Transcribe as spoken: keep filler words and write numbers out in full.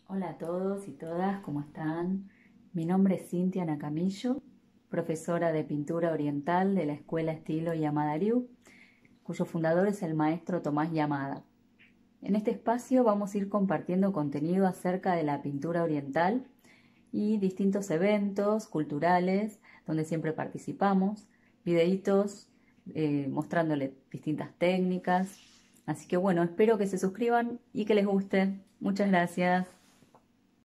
Hola a todos y todas, ¿cómo están? Mi nombre es Cintia Nacamillo, profesora de pintura oriental de la Escuela Estilo Yamada Liu, cuyo fundador es el maestro Tomás Yamada. En este espacio vamos a ir compartiendo contenido acerca de la pintura oriental y distintos eventos culturales donde siempre participamos, videitos eh, mostrándoles distintas técnicas. Así que bueno, espero que se suscriban y que les guste. Muchas gracias.